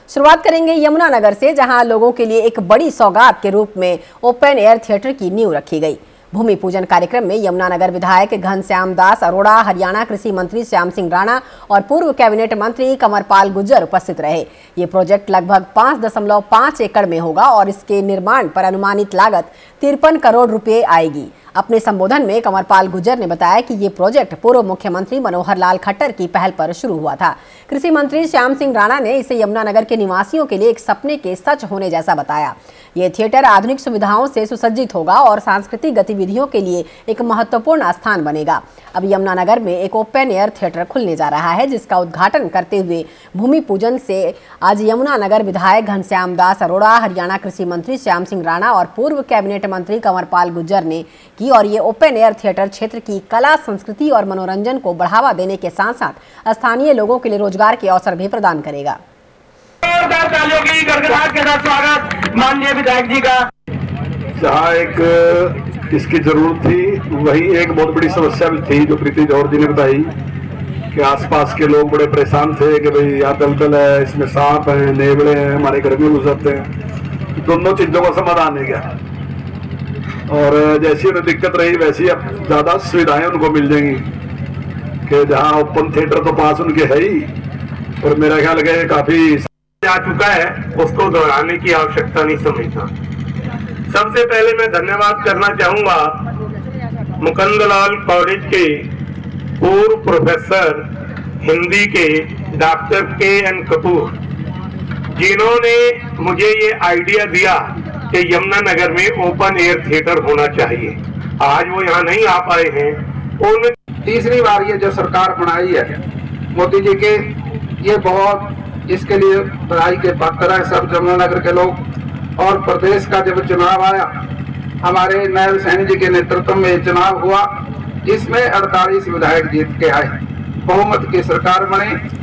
शुरुआत करेंगे यमुनानगर से, जहां लोगों के लिए एक बड़ी सौगात के रूप में ओपन एयर थिएटर की नींव रखी गई। भूमि पूजन कार्यक्रम में यमुनानगर विधायक घनश्याम दास अरोड़ा, हरियाणा कृषि मंत्री श्याम सिंह राणा और पूर्व कैबिनेट मंत्री कंवरपाल गुर्जर उपस्थित रहे। ये प्रोजेक्ट लगभग 5.5 एकड़ में होगा और इसके निर्माण पर अनुमानित लागत 53 करोड़ रुपए आएगी। अपने संबोधन में कंवरपाल गुर्जर ने बताया कि ये प्रोजेक्ट पूर्व मुख्यमंत्री मनोहर लाल खट्टर की पहल पर शुरू हुआ था। कृषि मंत्री श्याम सिंह राणा ने इसे यमुनानगर के निवासियों के लिए एक सपने के सच होने जैसा बताया। ये थिएटर आधुनिक सुविधाओं से सुसज्जित होगा और सांस्कृतिक गतिविधियों के लिए एक महत्वपूर्ण स्थान बनेगा। अब यमुनानगर में एक ओपन एयर थिएटर खुलने जा रहा है, जिसका उद्घाटन करते हुए भूमि पूजन से आज यमुनानगर विधायक घनश्याम दास अरोड़ा, हरियाणा कृषि मंत्री श्याम सिंह राणा और पूर्व कैबिनेट मंत्री कंवरपाल गुर्जर ने की। और ये ओपन एयर थिएटर क्षेत्र की कला, संस्कृति और मनोरंजन को बढ़ावा देने के साथ साथ स्थानीय लोगों के लिए रोजगार के अवसर भी प्रदान करेगा। स्वागत माननीय विधायक जी का। जहाँ एक इसकी जरूरत थी, वही एक बहुत बड़ी समस्या भी थी जो प्रीति जौहर जी ने बताई कि आसपास के लोग बड़े परेशान थे कि भाई यहाँ दलदल है, इसमें सांप है, नेवड़े हैं, हमारे घर में घुस जाते हैं। दोनों चीजों का समाधान नहीं गया और जैसी उन्हें दिक्कत रही वैसी अब ज्यादा सुविधाएं उनको मिल जाएंगी कि जहाँ ओपन थिएटर तो पास उनके है ही, और मेरा ख्याल है काफी आ चुका है, उसको दोहराने की आवश्यकता नहीं समझता। सबसे पहले मैं धन्यवाद करना चाहूंगा मुकंदलाल कॉलेज के पूर्व प्रोफेसर हिंदी के डॉक्टर के.एन. कपूर, जिन्होंने मुझे ये आइडिया दिया कि यमुनानगर में ओपन एयर थिएटर होना चाहिए। आज वो यहाँ नहीं आ पाए हैं। उन तीसरी बार ये जो सरकार बनाई है मोदी जी के, ये बहुत इसके लिए बधाई के पात्र है सब यमुनानगर के लोग। और प्रदेश का जब चुनाव आया, हमारे नायब सैनी जी के नेतृत्व में चुनाव हुआ, इसमें 48 विधायक जीत के आए, बहुमत की सरकार बनी।